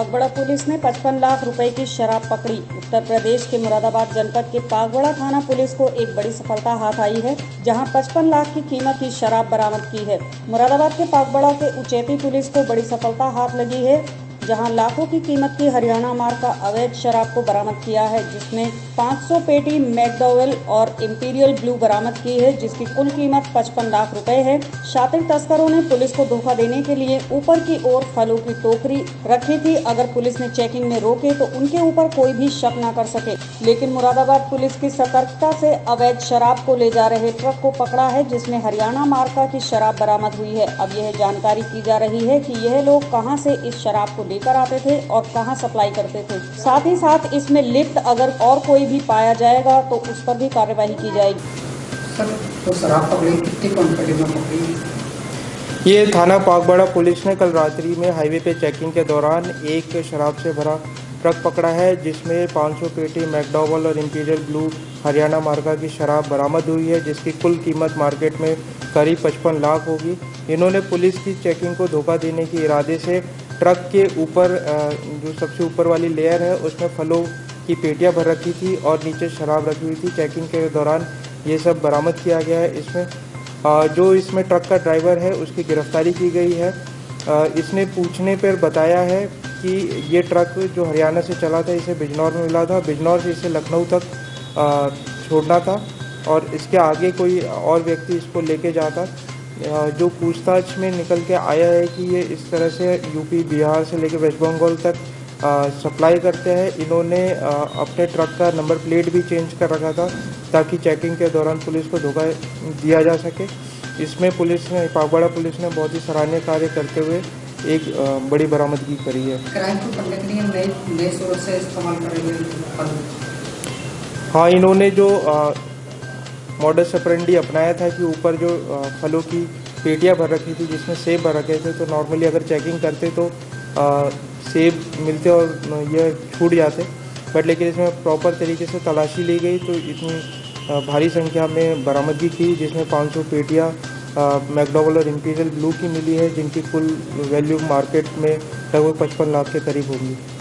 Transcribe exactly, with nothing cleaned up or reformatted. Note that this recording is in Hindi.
पागबड़ा पुलिस ने पचपन लाख रुपए की शराब पकड़ी। उत्तर प्रदेश के मुरादाबाद जनपद के पागबड़ा थाना पुलिस को एक बड़ी सफलता हाथ आई है, जहां पचपन लाख की कीमत की शराब बरामद की है। मुरादाबाद के पागबड़ा के उचेती पुलिस को बड़ी सफलता हाथ लगी है, जहां लाखों की कीमत की हरियाणा मार्ग का अवैध शराब को बरामद किया है, जिसमें पाँच सौ पेटी मैकडॉवेल और इंपीरियल ब्लू बरामद की है, जिसकी कुल कीमत पचपन लाख रुपए है। शातिर तस्करों ने पुलिस को धोखा देने के लिए ऊपर की ओर फलों की टोकरी रखी थी। अगर पुलिस ने चेकिंग में रोके तो उनके ऊपर कोई भी शक न कर सके, लेकिन मुरादाबाद पुलिस की सतर्कता से अवैध शराब को ले जा रहे ट्रक को पकड़ा है, जिसमें हरियाणा मार्का की शराब बरामद हुई है। अब यह जानकारी की जा रही है कि यह लोग कहां से इस शराब को लेकर आते थे और कहां सप्लाई करते थे। साथ ही साथ इसमें लिप्त अगर और कोई भी पाया जाएगा तो उस पर भी कार्यवाही की जाएगी। सर, तो शराब पकड़ी कितनी क्वांटिटी में पकड़ी? ये थाना पागबड़ा पुलिस ने कल रात्रि में हाईवे पे चेकिंग के दौरान एक शराब से भरा ट्रक पकड़ा है, जिसमें पाँच सौ पेटी मैकडॉवेल और इंपीरियल ब्लू हरियाणा मार्का की शराब बरामद हुई है, जिसकी कुल कीमत मार्केट में करीब पचपन लाख होगी। इन्होंने पुलिस की चेकिंग को धोखा देने के इरादे से ट्रक के ऊपर जो सबसे ऊपर वाली लेयर है उसमें फलों की पेटियां भर रखी थी और नीचे शराब रखी हुई थी। चेकिंग के दौरान ये सब बरामद किया गया है। इसमें जो इसमें ट्रक का ड्राइवर है उसकी गिरफ्तारी की गई है। इसने पूछने पर बताया है कि ये ट्रक जो हरियाणा से चला था इसे बिजनौर में मिला था, बिजनौर से इसे लखनऊ तक छोड़ना था और इसके आगे कोई और व्यक्ति इसको लेके जाता। जो पूछताछ में निकल के आया है कि ये इस तरह से यूपी, बिहार से लेकर वेस्ट बंगाल तक आ, सप्लाई करते हैं। इन्होंने आ, अपने ट्रक का नंबर प्लेट भी चेंज कर रखा था ताकि चेकिंग के दौरान पुलिस को धोखा दिया जा सके। इसमें पुलिस ने पागबड़ा पुलिस ने बहुत ही सराहनीय कार्य करते हुए एक आ, बड़ी बरामदगी करी है। क्राइम को करने के लिए नए नए सोर्स से इस्तेमाल करेंगे। हाँ, इन्होंने जो मॉडस ऑपरेंडी अपनाया था कि ऊपर जो आ, फलों की पेटियां भर रखी थी जिसमें सेब भर रखे थे, तो नॉर्मली अगर चेकिंग करते तो आ, सेब मिलते और ये छूट जाते, बट लेकिन इसमें प्रॉपर तरीके से तलाशी ली गई तो इतनी भारी संख्या में बरामदगी की, जिसमें पाँच सौ पेटियां मैकडॉवेल और इंपीरियल ब्लू की मिली है, जिनकी कुल वैल्यू मार्केट में लगभग पचपन लाख के करीब होगी।